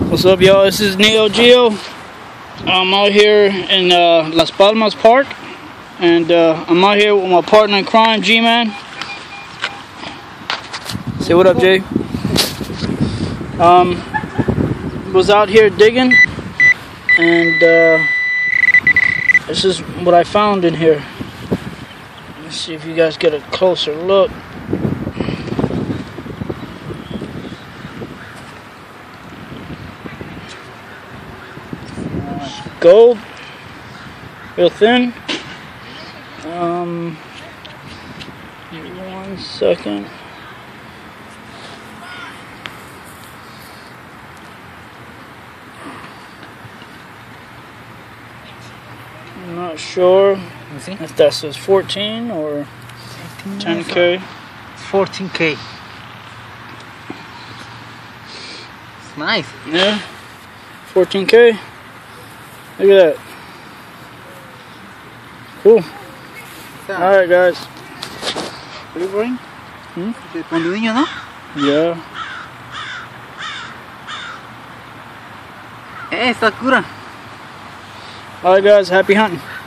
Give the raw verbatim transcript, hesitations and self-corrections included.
What's up, y'all? This is Neo Geo. I'm out here in uh, Las Palmas Park, and uh, I'm out here with my partner in crime, G-Man. Say what up, Jay. Um, was out here digging, and uh, this is what I found in here. Let's see if you guys get a closer look. Gold, real thin. Um, one second. I'm not sure if that says fourteen or ten K. fourteen K. It's nice. Yeah, fourteen K. Look at that. Cool. Alright, guys. What are you wearing? Hmm? Con tu niño, ¿no? Yeah. Eh, Sakura. Alright, guys. Happy hunting.